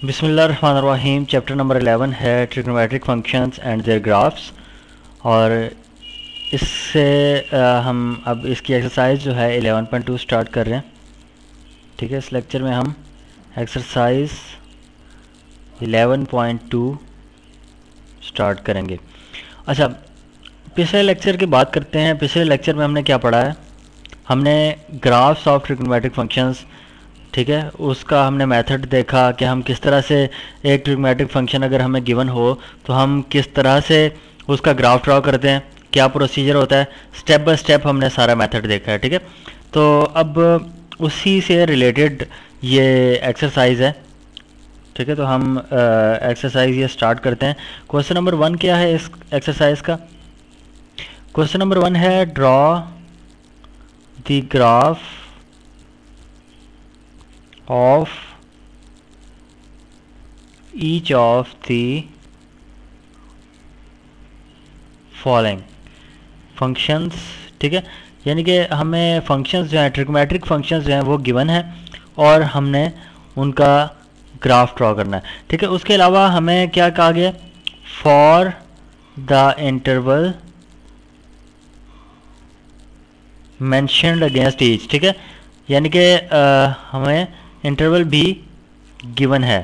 बिस्मिल्लाहिर्रहमानिर्रहीम। Chapter number 11 है trigonometric functions and their graphs. और इससे हम अब इसकी एक्सरसाइज जो है 11.2 स्टार्ट कर रहे हैं। ठीक है, इस लेक्चर में हम एक्सरसाइज 11.2 स्टार्ट करेंगे। अच्छा, पिछले लेक्चर की बात करते हैं। पिछले लेक्चर में हमने क्या पढ़ा है? हमने ग्राफ्स ऑफ ट्रिग्नोमेट्रिक फंक्शंस, ठीक है, उसका हमने मेथड देखा कि हम किस तरह से एक ट्रिग्नोमेट्रिक फंक्शन अगर हमें गिवन हो तो हम किस तरह से उसका ग्राफ ड्रॉ करते हैं, क्या प्रोसीजर होता है। स्टेप बाय स्टेप हमने सारा मेथड देखा है। ठीक है, तो अब उसी से रिलेटेड ये एक्सरसाइज है। ठीक है, तो हम एक्सरसाइज ये स्टार्ट करते हैं। क्वेश्चन नंबर 1 क्या है इस एक्सरसाइज का? क्वेश्चन नंबर 1 है draw the graph of each of the following functions। ठीक है, यानी कि हमें फंक्शंस जो हैं, ट्रिग्नोमेट्रिक फंक्शंस जो हैं वो गिवन है और हमने उनका ग्राफ ड्रॉ करना है। ठीक है, उसके अलावा हमें क्या कहा गया? For the interval mentioned against each. ठीक है, यानी कि हमें इंटरवल भी गिवन है,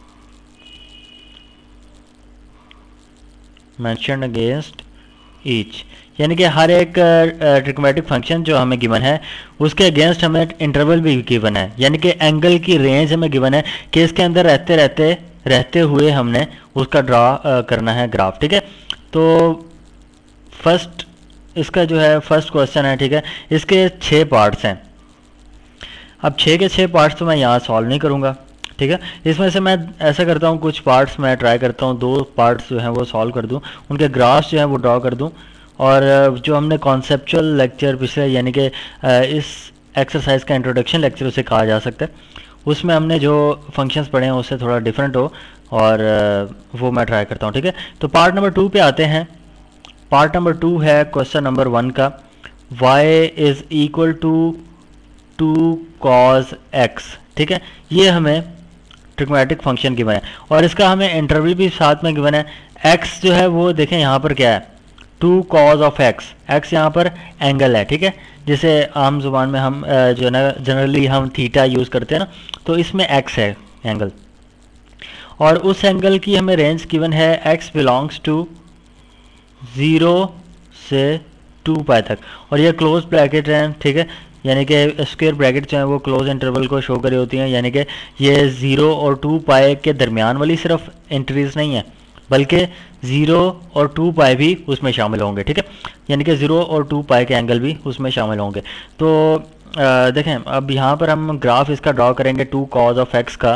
मेंशन अगेंस्ट ईच, यानी कि हर एक ट्रिग्नोमेट्रिक फंक्शन जो हमें गिवन है उसके अगेंस्ट हमें इंटरवल भी गिवन है, यानी कि एंगल की रेंज हमें गिवन है कि इसके अंदर रहते हुए हमने उसका ड्रा करना है ग्राफ। ठीक है, तो फर्स्ट इसका जो है फर्स्ट क्वेश्चन है। ठीक है, इसके 6 पार्ट्स हैं। अब 6 के 6 पार्ट्स तो मैं यहाँ सॉल्व नहीं करूँगा। ठीक है, इसमें से मैं ऐसा करता हूँ, कुछ पार्ट्स मैं ट्राई करता हूँ 2 पार्ट्स जो हैं वो सॉल्व कर दूँ, उनके ग्राफ्स जो हैं वो ड्रॉ कर दूँ। और जो हमने कॉन्सेप्चुअल लेक्चर पिछले, यानी कि इस एक्सरसाइज का इंट्रोडक्शन लेक्चर उसे कहा जा सकता है, उसमें हमने जो फंक्शंस पढ़े हैं उससे थोड़ा डिफरेंट हो, और वो मैं ट्राई करता हूँ। ठीक है, तो पार्ट नंबर 2 पे आते हैं। पार्ट नंबर 2 है क्वेश्चन नंबर 1 का, y is equal to 2 cos x। ठीक है, ये हमें ट्रिग्नोमेट्रिक फंक्शन गिवन है और इसका हमें इंटरवल भी साथ में गिवन है। x जो है वो देखें यहाँ पर क्या है, 2 cos ऑफ x। x यहाँ पर एंगल है। ठीक है, जैसे आम जुबान में हम जो है ना जनरली हम थीटा यूज़ करते हैं ना, तो इसमें x है एंगल, और उस एंगल की हमें रेंज गिवन है x बिलोंग्स टू 0 से 2 पाई तक, और ये क्लोज ब्रैकेट है। ठीक है, यानी कि स्क्वायर ब्रैकेट जो है वो क्लोज इंटरवल को शो करी होती हैं, यानी कि ये 0 और 2 पाई के दरमियान वाली सिर्फ एंट्रीज नहीं है, बल्कि 0 और 2 पाई भी उसमें शामिल होंगे। ठीक है, यानी कि 0 और 2 पाई के एंगल भी उसमें शामिल होंगे। तो देखें, अब यहाँ पर हम ग्राफ इसका ड्रॉ करेंगे 2 cos ऑफ x का,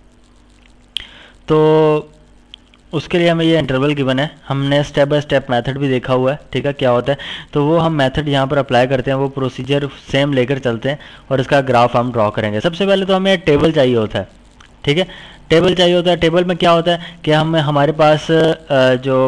तो उसके लिए हमें ये इंटरवल गिवन है। हमने स्टेप बाय स्टेप मेथड भी देखा हुआ है। ठीक है, क्या होता है, तो वो हम मेथड यहाँ पर अप्लाई करते हैं, वो प्रोसीजर सेम लेकर चलते हैं और इसका ग्राफ हम ड्रॉ करेंगे। सबसे पहले तो हमें टेबल चाहिए होता है। ठीक है, टेबल चाहिए होता है। टेबल में क्या होता है कि हमारे पास जो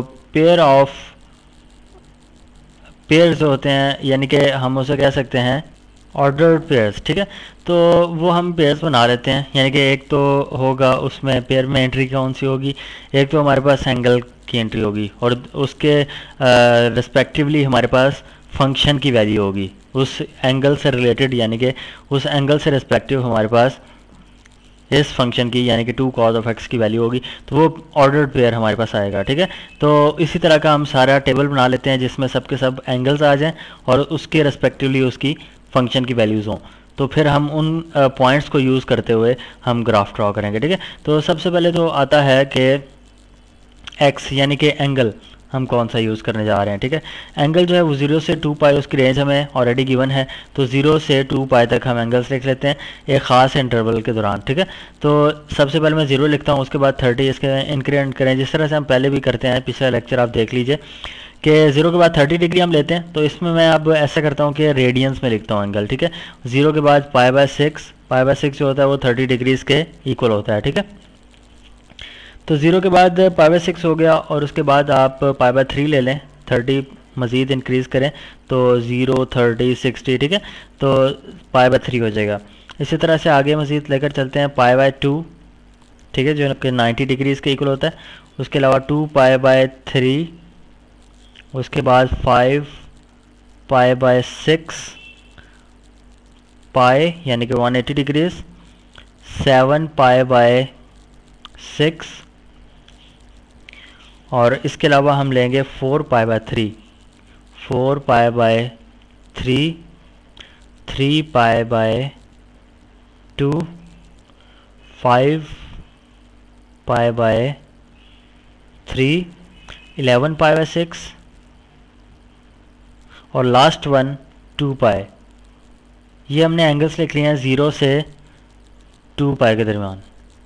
पेयर्स होते हैं, यानी कि हम उसे कह सकते हैं ऑर्डर्ड पेयर्स। ठीक है, तो वो हम पेयर्स बना लेते हैं, यानी कि एक तो होगा उसमें पेयर में एंट्री कौन सी होगी, एक तो हमारे पास एंगल की एंट्री होगी और उसके रिस्पेक्टिवली हमारे पास फंक्शन की वैल्यू होगी उस एंगल से रिलेटेड, यानी कि उस एंगल से रिस्पेक्टिव हमारे पास इस फंक्शन की, यानी कि 2 cos ऑफ x की वैल्यू होगी, तो वो ऑर्डर्ड पेयर हमारे पास आएगा। ठीक है, तो इसी तरह का हम सारा टेबल बना लेते हैं जिसमें सबके सब एंगल्स आ जाएं और उसके रेस्पेक्टिवली उसकी फंक्शन की वैल्यूज़ हों, तो फिर हम उन पॉइंट्स को यूज़ करते हुए हम ग्राफ ड्रॉ करेंगे। ठीक है, तो सबसे पहले तो आता है कि x यानी कि एंगल हम कौन सा यूज़ करने जा रहे हैं। ठीक है, एंगल जो है वो 0 से 2 पाई, उसकी रेंज हमें ऑलरेडी गिवन है, तो 0 से 2 पाई तक हम एंगल्स लिख लेते हैं एक ख़ास इंटरवल के दौरान। ठीक है, तो सबसे पहले मैं 0 लिखता हूँ, उसके बाद 30 इसके इंक्रीमेंट करें जिस तरह से हम पहले भी करते हैं। पिछला लेक्चर आप देख लीजिए कि 0 के बाद 30 डिग्री हम लेते हैं, तो इसमें मैं अब ऐसा करता हूँ कि रेडियंस में लिखता हूँ एंगल। ठीक है, 0 के बाद पाई/6 जो होता है वो 30 डिग्रीज के इक्वल होता है। ठीक है, तो 0 के बाद पाई/6 हो गया, और उसके बाद आप पाई/3 ले लें, 30 मज़ीद इंक्रीज़ करें तो 0, 30, 60। ठीक है, तो पाई/3 हो जाएगा। इसी तरह से आगे मज़ीद लेकर चलते हैं, पाई/2 ठीक है, जो कि 90 डिग्रीज के इक्वल होता है। उसके अलावा 2 पाई बाय 3, उसके बाद 5 पाई बाय 6 पाई यानी कि 180 डिग्रीज, 7 पाई बाय 6, और इसके अलावा हम लेंगे 4 pi by 3, 4 pi by 3, 3 pi by 2, 5 pi by 3, 11 pi by 6, और लास्ट वन 2 पाई। ये हमने एंगल्स लिख लिए हैं 0 से 2 पाई के दरमियान।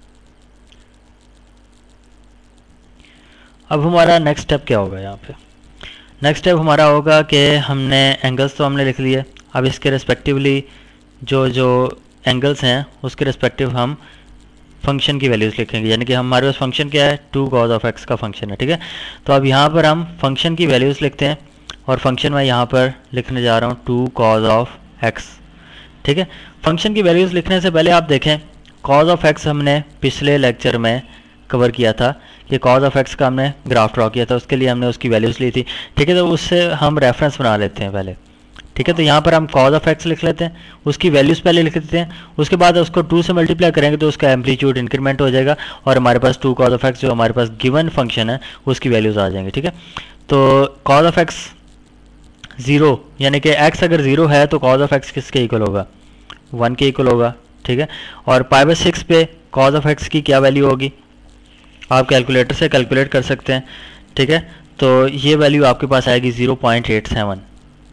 अब हमारा नेक्स्ट स्टेप क्या होगा? यहाँ पे नेक्स्ट स्टेप हमारा होगा कि हमने एंगल्स तो हमने लिख लिए, अब इसके रिस्पेक्टिवली जो जो एंगल्स हैं उसके रिस्पेक्टिव हम फंक्शन की वैल्यूज़ लिखेंगे। यानी कि हमारे पास फंक्शन क्या है, 2 cos ऑफ x का फंक्शन है, ठीक है। तो अब यहाँ पर हम फंक्शन की वैल्यूज़ लिखते हैं, और फंक्शन मैं यहाँ पर लिखने जा रहा हूँ 2 cos ऑफ x, ठीक है। फंक्शन की वैल्यूज़ लिखने से पहले आप देखें cos ऑफ x हमने पिछले लेक्चर में कवर किया था कि cos ऑफ x का हमने ग्राफ ड्रॉ किया था, उसके लिए हमने उसकी वैल्यूज़ ली थी, ठीक है। तो उससे हम रेफरेंस बना लेते हैं पहले, ठीक है। तो यहाँ पर हम cos ऑफ x लिख लेते हैं, उसकी वैल्यूज़ पहले लिख देते हैं, उसके बाद उसको 2 से मल्टीप्लाई करेंगे तो उसका एम्पलीट्यूड इंक्रीमेंट हो जाएगा, और हमारे पास 2 cos ऑफ x जो हमारे पास गिवन फंक्शन है उसकी वैल्यूज़ आ जाएंगी, ठीक है। तो cos ऑफ x 0 यानी कि x अगर 0 है तो cos ऑफ x किसके इक्वल होगा, 1 के इक्वल होगा, ठीक है। और पाई बाय 6 पे cos ऑफ x की क्या वैल्यू होगी, आप कैलकुलेटर से कैलकुलेट कर सकते हैं, ठीक है। तो ये वैल्यू आपके पास आएगी 0.87,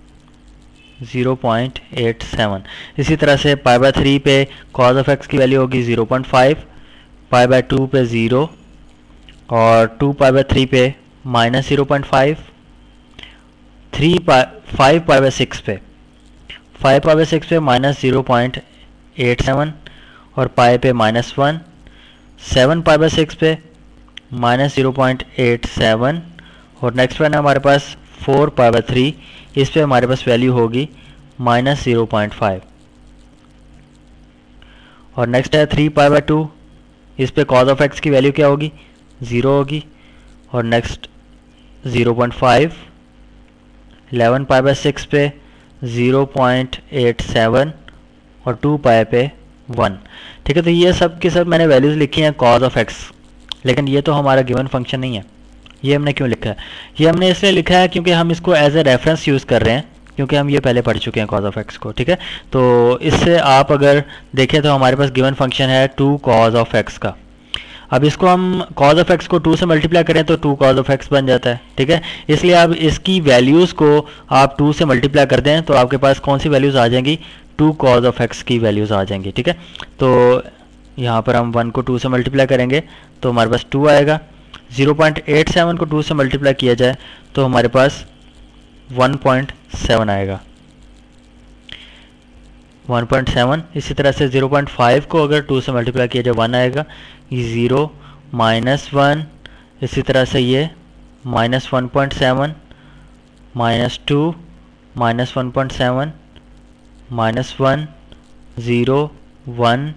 0.87। इसी तरह से पाई बाय 3 पे cos ऑफ x की वैल्यू होगी 0.5, पाई बाय 2 पे 0, और 2 पाई बाय 3 पे माइनस 0.5, 5 पाई बाय 6 पे 5 पाई बाय 6 पे माइनस 0.87, और पाई पे -1, 7 पाई बाय 6 पे माइनस 0.87, और नेक्स्ट वन है हमारे पास 4 पाई बाय 3, इस पे हमारे पास वैल्यू होगी -0.5, और नेक्स्ट है 3 पाई बाय 2, इस पे cos ऑफ x की वैल्यू क्या होगी, 0 होगी, और नेक्स्ट 0.5, 11 पाई बाय 6 पे 0.87, और 2 पाई पे 1, ठीक है। तो ये सब के सब मैंने वैल्यूज़ लिखी हैं cos ऑफ x, लेकिन ये तो हमारा गिवन फंक्शन नहीं है। ये हमने क्यों लिखा है, ये हमने इसलिए लिखा है क्योंकि हम इसको एज ए रेफरेंस यूज़ कर रहे हैं, क्योंकि हम ये पहले पढ़ चुके हैं cos ऑफ x को, ठीक है। तो इससे आप अगर देखें तो हमारे पास गिवन फंक्शन है 2 cos ऑफ x का। अब इसको हम cos ऑफ x को 2 से मल्टीप्लाई करें तो 2 cos ऑफ x बन जाता है, ठीक है। इसलिए अब इसकी वैल्यूज़ को आप 2 से मल्टीप्लाई कर दें तो आपके पास कौन सी वैल्यूज़ आ जाएंगी, 2 cos ऑफ x की वैल्यूज़ आ जाएंगी, ठीक है। तो यहाँ पर हम 1 को 2 से मल्टीप्लाई करेंगे तो हमारे पास 2 आएगा, 0.87 को 2 से मल्टीप्लाई किया जाए तो हमारे पास 1.7 आएगा, 1.7। इसी तरह से 0.5 को अगर 2 से मल्टीप्लाई किया जाए 1 आएगा, ये 0 -1, इसी तरह से ये -1.7, -2, -1.7, -1, 0, 1,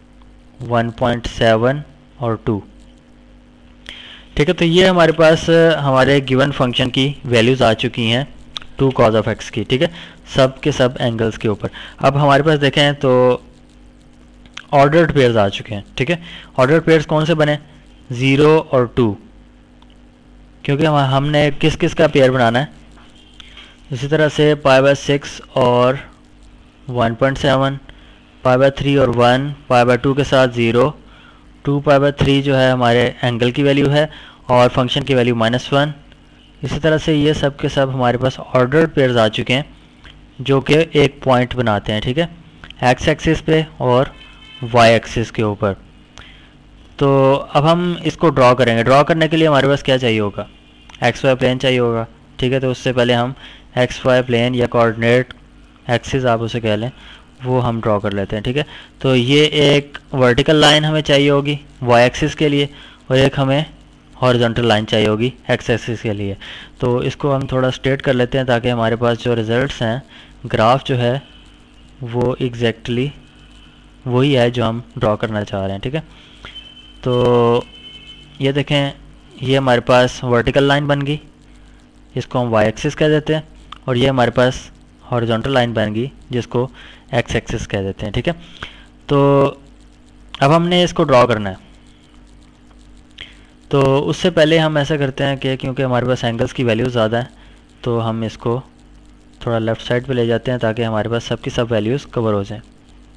1.7 और 2, ठीक है। तो ये हमारे पास हमारे गिवन फंक्शन की वैल्यूज़ आ चुकी हैं 2 cos ऑफ x की, ठीक है, सब के सब एंगल्स के ऊपर। अब हमारे पास देखें तो ऑर्डर्ड पेयर्स आ चुके हैं, ठीक है। ऑर्डर्ड पेयर्स कौन से बने, 0 और 2, क्योंकि हमने किस किस का पेयर बनाना है। इसी तरह से पाई बाय 6 और 1.7, पाई बाय 3 और 1, पाई बाय 2 के साथ 0, 2 पाई बाय 3 जो है हमारे एंगल की वैल्यू है, और फंक्शन की वैल्यू -1। इसी तरह से ये सब के सब हमारे पास ऑर्डर्ड पेयर्स आ चुके हैं जो कि एक पॉइंट बनाते हैं, ठीक है, एक्स एक्सिस पे और वाई एक्सिस के ऊपर। तो अब हम इसको ड्रॉ करेंगे। ड्रॉ करने के लिए हमारे पास क्या चाहिए होगा, एक्स वाई प्लेन चाहिए होगा, ठीक है। तो उससे पहले हम एक्स वाई प्लेन या कोऑर्डिनेट एक्सिस आप उसे कह लें, वो हम ड्रॉ कर लेते हैं, ठीक है। तो ये एक वर्टिकल लाइन हमें चाहिए होगी वाई एक्सिस के लिए, और एक हमें हॉरिजॉन्टल लाइन चाहिए होगी एक्स एक्सिस के लिए। तो इसको हम थोड़ा स्ट्रेट कर लेते हैं ताकि हमारे पास जो रिजल्ट्स हैं, ग्राफ जो है वो एग्जैक्टली वही है जो हम ड्रॉ करना चाह रहे हैं, ठीक है। तो ये देखें, ये हमारे पास वर्टिकल लाइन बन गई, इसको हम वाई एक्सिस कह देते हैं, और ये हमारे पास हॉरिजॉन्टल लाइन बन गई जिसको एक्स एक्सिस कह देते हैं। ठीक है, तो अब हमने इसको ड्रॉ करना है। तो उससे पहले हम ऐसा करते हैं कि क्योंकि हमारे पास एंगल्स की वैल्यू ज़्यादा है, तो हम इसको थोड़ा लेफ़्ट साइड पे ले जाते हैं ताकि हमारे पास सब की सब वैल्यूज़ कवर हो जाएं।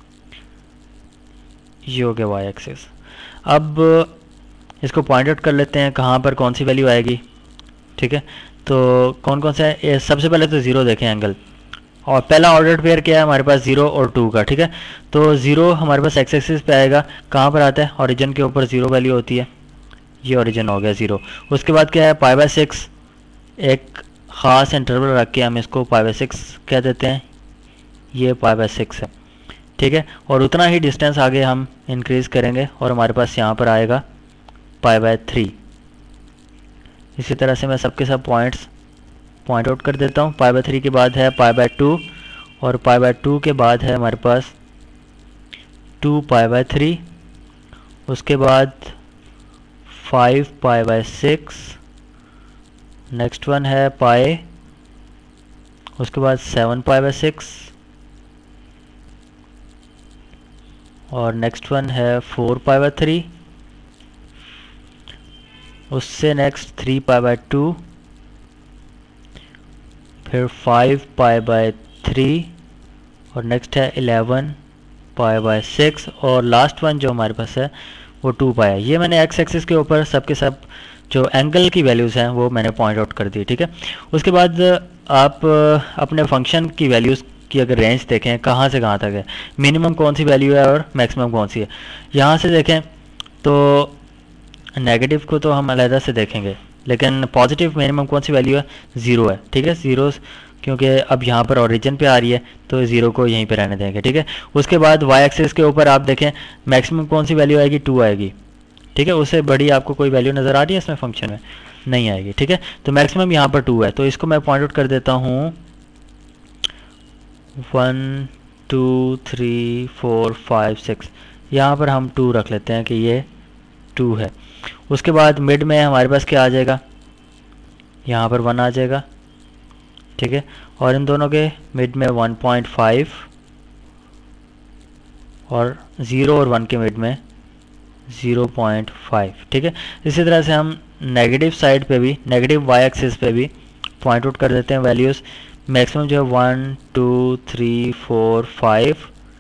ये हो गया वाई एक्सिस। अब इसको पॉइंट आउट कर लेते हैं कहाँ पर कौन सी वैल्यू आएगी। ठीक है, तो कौन कौन सा है, सबसे पहले तो ज़ीरो देखें एंगल, और पहला ऑर्डर पेयर क्या है हमारे पास, 0 और 2 का। ठीक है, तो 0 हमारे पास एक्स एक्सिस पे आएगा, कहाँ पर आता है, ओरिजिन के ऊपर 0 वैल्यू होती है, ये ओरिजिन हो गया 0। उसके बाद क्या है, π/6, एक ख़ास इंटरवल रख के हम इसको π/6 कह देते हैं, ये π/6 है। ठीक है, और उतना ही डिस्टेंस आगे हम इंक्रीज़ करेंगे और हमारे पास यहाँ पर आएगा π/3। इसी तरह से मैं सबके सब पॉइंट्स पॉइंट आउट कर देता हूँ। π/3 के बाद है π/2, और π/2 के बाद है हमारे पास 2π/3, उसके बाद 5π/6, नेक्स्ट वन है पाई, उसके बाद 7π/6, और नेक्स्ट वन है 4π/3, उससे नेक्स्ट 3π/2, फिर 5π/3, और नेक्स्ट है 11π/6, और लास्ट वन जो हमारे पास है वो 2π है। ये मैंने एक्स एक्सिस के ऊपर सबके सब जो एंगल की वैल्यूज़ हैं वो मैंने पॉइंट आउट कर दी। ठीक है, उसके बाद आप अपने फंक्शन की वैल्यूज़ की अगर रेंज देखें कहाँ से कहाँ तक है, मिनिमम कौन सी वैल्यू है और मैक्सिमम कौन सी है, यहाँ से देखें तो नेगेटिव को तो हम अलहदा से देखेंगे, लेकिन पॉजिटिव मिनिमम कौन सी वैल्यू है, 0 है। ठीक है, 0 क्योंकि अब यहाँ पर ओरिजिन पे आ रही है तो 0 को यहीं पे रहने देंगे। ठीक है, उसके बाद वाई एक्सिस के ऊपर आप देखें मैक्सिमम कौन सी वैल्यू आएगी, 2 आएगी। ठीक है, उससे बड़ी आपको कोई वैल्यू नज़र आ रही है इसमें फंक्शन में, नहीं आएगी। ठीक है, तो मैक्सिमम यहाँ पर 2 है, तो इसको मैं पॉइंट आउट कर देता हूँ 1 2 3 4 5 6, यहाँ पर हम 2 रख लेते हैं कि ये 2 है। उसके बाद मिड में हमारे पास क्या आ जाएगा, यहाँ पर 1 आ जाएगा। ठीक है, और इन दोनों के मिड में 1.5, और 0 और 1 के मिड में 0.5। ठीक है, इसी तरह से हम नेगेटिव साइड पे भी, नेगेटिव वाई एक्सिस पे भी पॉइंट आउट कर देते हैं वैल्यूज़। मैक्सिमम जो है 1 2 3 4 5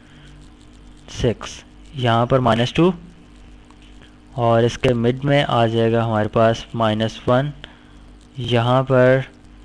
6, यहाँ पर -2, और इसके मिड में आ जाएगा हमारे पास -1, यहाँ पर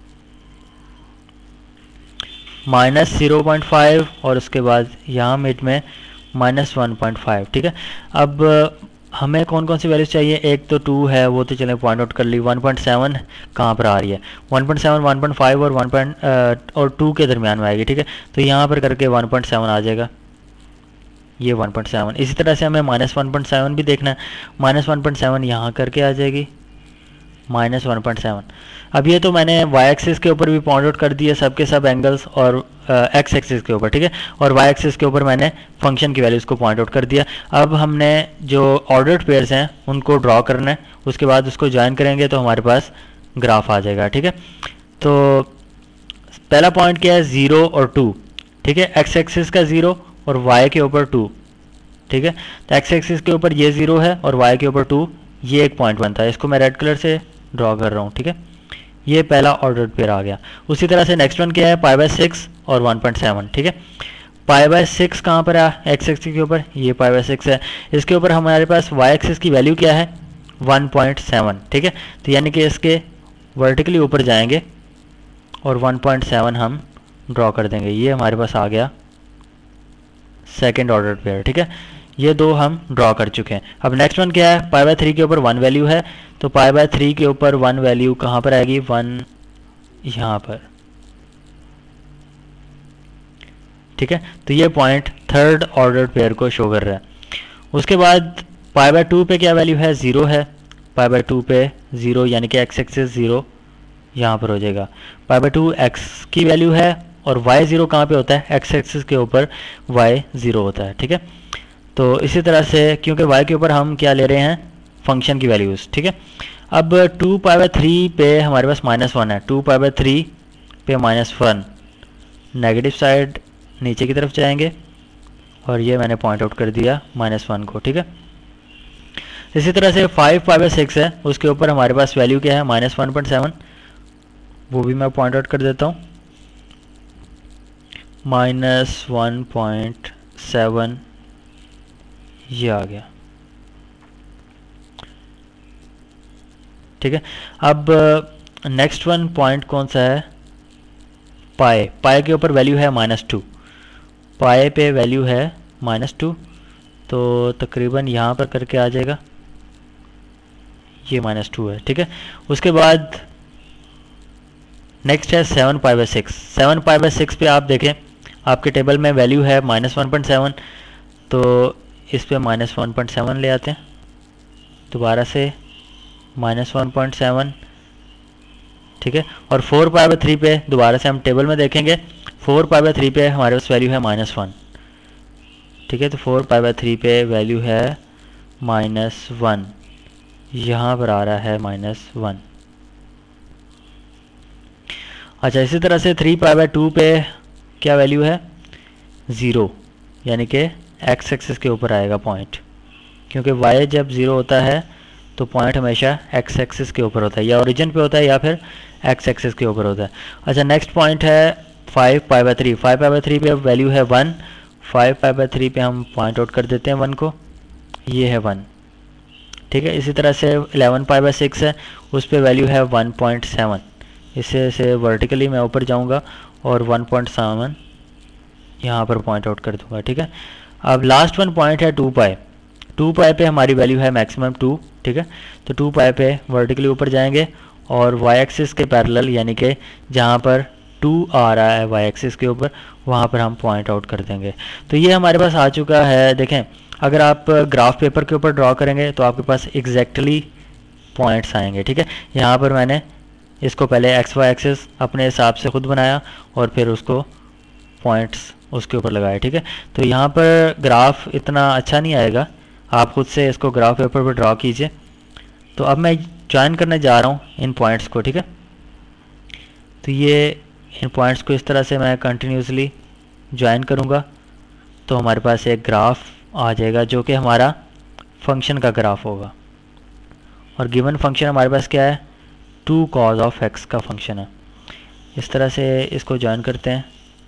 -0.5, और उसके बाद यहाँ मिड में -1.5। ठीक है, अब हमें कौन कौन सी वैल्यूज चाहिए, एक तो 2 है वो तो चलें पॉइंट आउट कर ली, 1.7 कहाँ पर आ रही है, 1.7 1.5 और 2 के दरमियान में आएगी। ठीक है, तो यहाँ पर करके 1.7 आ जाएगा, ये 1.7। इसी तरह से हमें -1.7 भी देखना है, -1.7 यहाँ करके आ जाएगी, -1.7। अब ये तो मैंने वाई एक्सिस के ऊपर भी पॉइंट आउट कर दिए सबके सब एंगल्स, और एक्स एक्सिस के ऊपर। ठीक है, और वाई एक्सिस के ऊपर मैंने फंक्शन की वैल्यूज़ को पॉइंट आउट कर दिया। अब हमने जो ऑर्डर्ड पेयर्स हैं उनको ड्रॉ करना है, उसके बाद उसको ज्वाइन करेंगे तो हमारे पास ग्राफ आ जाएगा। ठीक है, तो पहला पॉइंट क्या है, 0 और 2। ठीक है, एक्स एक्सिस का 0 और वाई के ऊपर 2। ठीक है, तो एक्स एक्सिस के ऊपर ये 0 है और वाई के ऊपर 2, ये एक पॉइंट बनता है, इसको मैं रेड कलर से ड्रॉ कर रहा हूँ। ठीक है, ये पहला ऑर्डर्ड पेयर आ गया। उसी तरह से नेक्स्ट वन क्या है, π/6 और 1.7। ठीक है, π/6 कहाँ पर है, एक्स एक्सिस के ऊपर, ये π/6 है। इसके ऊपर हमारे पास वाई एक्सिस की वैल्यू क्या है, 1.7। ठीक है, तो यानी कि इसके वर्टिकली ऊपर जाएंगे और 1.7 हम ड्रॉ कर देंगे, ये हमारे पास आ गया सेकेंड ऑर्डर पेयर। ठीक है, ये दो हम ड्रॉ कर चुके हैं। अब नेक्स्ट वन क्या है, π/3 के ऊपर 1 वैल्यू है, तो π/3 के ऊपर 1 वैल्यू कहाँ पर आएगी, 1 यहाँ पर। ठीक है, तो ये पॉइंट थर्ड ऑर्डर पेयर को शो कर रहा है। उसके बाद π/2 पे क्या वैल्यू है, 0 है, π/2 पे 0 यानी कि एक्स एक्सिस 0 यहाँ पर हो जाएगा। π/2 एक्स की वैल्यू है और y 0 कहाँ पे होता है, एक्स एक्सिस के ऊपर y 0 होता है। ठीक है, तो इसी तरह से क्योंकि y के ऊपर हम क्या ले रहे हैं, फंक्शन की वैल्यूज़, ठीक है। अब 2π/3 पे हमारे पास -1 है, 2π/3 पे -1, नेगेटिव साइड नीचे की तरफ जाएंगे और ये मैंने पॉइंट आउट कर दिया -1 को, ठीक है। इसी तरह से 5π/6 है, उसके ऊपर हमारे पास वैल्यू क्या है -1.7, वो भी मैं पॉइंट आउट कर देता हूँ, -1.7 ये आ गया, ठीक है। अब नेक्स्ट वन पॉइंट कौन सा है, पाए, पाए के ऊपर वैल्यू है -2, पाए पे वैल्यू है -2, तो तकरीबन यहाँ पर करके आ जाएगा, ये -2 है, ठीक है। उसके बाद नेक्स्ट है 7π/6, 7π/6 पे आप देखें आपके टेबल में वैल्यू है -1.7, तो इस पे -1.7 ले आते हैं, दोबारा से -1.7, ठीक है। और 4π/3 पे दोबारा से हम टेबल में देखेंगे, 4π/3 पे हमारे पास वैल्यू है -1, ठीक है। तो 4π/3 पे वैल्यू है -1, यहाँ पर आ रहा है -1। अच्छा, इसी तरह से 3π/2 पे क्या वैल्यू है 0, यानी कि x एक्सिस के ऊपर आएगा पॉइंट, क्योंकि y जब 0 होता है तो पॉइंट हमेशा x एक्सिस के ऊपर होता है, या ओरिजिन पे होता है या फिर x एक्सिस के ऊपर होता है। अच्छा, नेक्स्ट पॉइंट है 5π/3, 5π/3 पे वैल्यू है 1, 5π/3 पे हम पॉइंट आउट कर देते हैं 1 को, ये है 1, ठीक है। इसी तरह से 11π/6 है, उस पे वैल्यू है 1.7, इससे से वर्टिकली मैं ऊपर जाऊंगा और 1.7 यहाँ पर पॉइंट आउट कर दूंगा, ठीक है। अब लास्ट वन पॉइंट है 2π, 2π पे हमारी वैल्यू है मैक्सिमम 2, ठीक है। तो 2π पे वर्टिकली ऊपर जाएंगे और y एक्सिस के पैरेलल, यानी कि जहाँ पर 2 आ रहा है y एक्सिस के ऊपर, वहाँ पर हम पॉइंट आउट कर देंगे। तो ये हमारे पास आ चुका है। देखें, अगर आप ग्राफ पेपर के ऊपर ड्रॉ करेंगे तो आपके पास एग्जैक्टली पॉइंट्स आएंगे, ठीक है। यहाँ पर मैंने इसको पहले XY एक्सिस अपने हिसाब से खुद बनाया और फिर उसको पॉइंट्स उसके ऊपर लगाया, ठीक है। तो यहाँ पर ग्राफ इतना अच्छा नहीं आएगा, आप खुद से इसको ग्राफ पेपर पर ड्रॉ कीजिए। तो अब मैं ज्वाइन करने जा रहा हूँ इन पॉइंट्स को, ठीक है। तो ये इन पॉइंट्स को इस तरह से मैं कंटिन्यूसली ज्वाइन करूँगा तो हमारे पास एक ग्राफ आ जाएगा जो कि हमारा फंक्शन का ग्राफ होगा। और गिवन फंक्शन हमारे पास क्या है, 2 cos ऑफ x का फंक्शन है। इस तरह से इसको ज्वाइन करते हैं,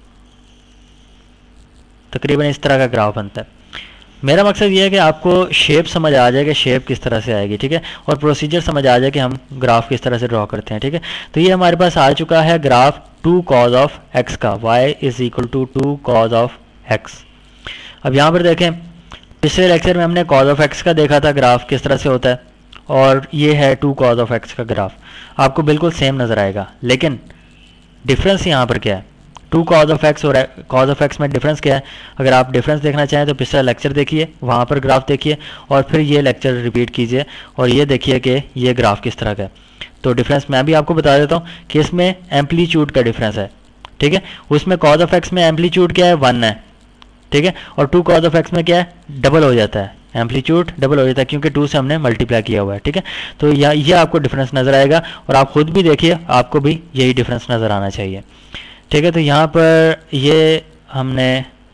तकरीबन इस तरह का ग्राफ बनता है। मेरा मकसद ये है कि आपको शेप समझ आ जाए कि शेप किस तरह से आएगी, ठीक है, और प्रोसीजर समझ आ जाए कि हम ग्राफ किस तरह से ड्रॉ करते हैं, ठीक है। तो ये हमारे पास आ चुका है ग्राफ 2 cos ऑफ x का, y = 2 cos ऑफ x। अब यहाँ पर देखें, पिछले लेक्चर में हमने cos ऑफ x का देखा था ग्राफ किस तरह से होता है, और ये है 2 cos ऑफ x का ग्राफ, आपको बिल्कुल सेम नज़र आएगा। लेकिन डिफरेंस यहाँ पर क्या है, 2 cos ऑफ x और cos ऑफ x में डिफरेंस क्या है। अगर आप डिफरेंस देखना चाहें तो पिछला लेक्चर देखिए, वहाँ पर ग्राफ देखिए और फिर ये लेक्चर रिपीट कीजिए और ये देखिए कि ये ग्राफ किस तरह का है। तो डिफरेंस मैं भी आपको बता देता हूँ कि इसमें एम्पलीट्यूड का डिफरेंस है, ठीक है। उसमें cos ऑफ x में एम्पलीट्यूड क्या है, 1 है, ठीक है। और 2 cos ऑफ x में क्या है, डबल हो जाता है, एम्पलीट्यूड डबल हो जाता है, क्योंकि 2 से हमने मल्टीप्लाई किया हुआ है, ठीक है। तो ये आपको डिफरेंस नज़र आएगा और आप खुद भी देखिए, आपको भी यही डिफरेंस नज़र आना चाहिए, ठीक है। तो यहाँ पर ये हमने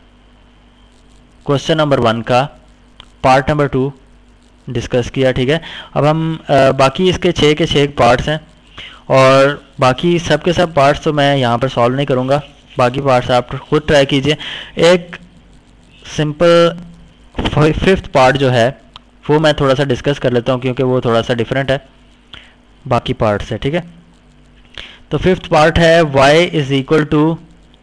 क्वेश्चन नंबर 1 का पार्ट नंबर 2 डिस्कस किया, ठीक है। अब हम बाकी इसके 6 के 6 पार्ट्स हैं और बाकी सब के सब पार्ट्स तो मैं यहाँ पर सॉल्व नहीं करूँगा, बाकी पार्ट्स आप खुद ट्राई कीजिए। एक सिंपल 5th पार्ट जो है वो मैं थोड़ा सा डिस्कस कर लेता हूँ, क्योंकि वो थोड़ा सा डिफरेंट है बाकी पार्ट से, ठीक है। तो 5th पार्ट है y =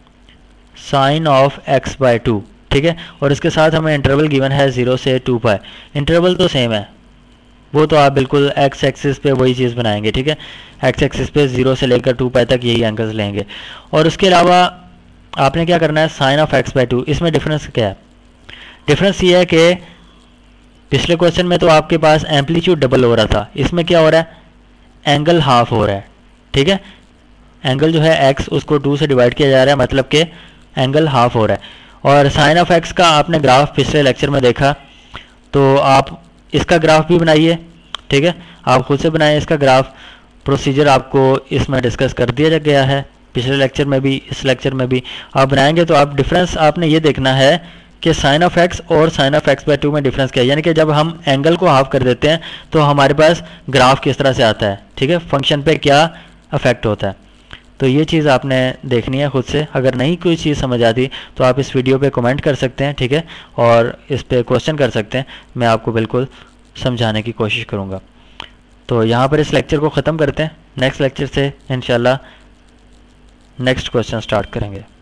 sin ऑफ x/2, ठीक है। और इसके साथ हमें इंटरवल गिवन है 0 से 2π। इंटरवल तो सेम है, वो तो आप बिल्कुल x एक्सिस पे वही चीज़ बनाएंगे, ठीक है। x एक्सिस पे 0 से लेकर 2π तक यही एंगल्स लेंगे। और उसके अलावा आपने क्या करना है, sin ऑफ x/2। इसमें डिफरेंस क्या है, डिफरेंस ये है कि पिछले क्वेश्चन में तो आपके पास एम्पलीट्यूड डबल हो रहा था, इसमें क्या हो रहा है, एंगल हाफ हो रहा है, ठीक है। एंगल जो है x उसको 2 से डिवाइड किया जा रहा है, मतलब कि एंगल हाफ हो रहा है। और साइन ऑफ x का आपने ग्राफ पिछले लेक्चर में देखा, तो आप इसका ग्राफ भी बनाइए ठीक है, आप खुद से बनाएं इसका ग्राफ। प्रोसीजर आपको इसमें डिस्कस कर दिया गया है, पिछले लेक्चर में भी, इस लेक्चर में भी। आप बनाएंगे तो आप डिफरेंस आपने ये देखना है कि साइन ऑफ एक्स और साइन ऑफ एक्स बाय 2 में डिफरेंस क्या है, यानी कि जब हम एंगल को हाफ कर देते हैं तो हमारे पास ग्राफ किस तरह से आता है, ठीक है, फंक्शन पे क्या अफेक्ट होता है। तो ये चीज़ आपने देखनी है खुद से। अगर नहीं कोई चीज़ समझ आती तो आप इस वीडियो पे कमेंट कर सकते हैं, ठीक है, और इस पे क्वेश्चन कर सकते हैं, मैं आपको बिल्कुल समझाने की कोशिश करूँगा। तो यहाँ पर इस लेक्चर को ख़त्म करते हैं, नेक्स्ट लेक्चर से इंशाल्लाह नेक्स्ट क्वेश्चन स्टार्ट करेंगे।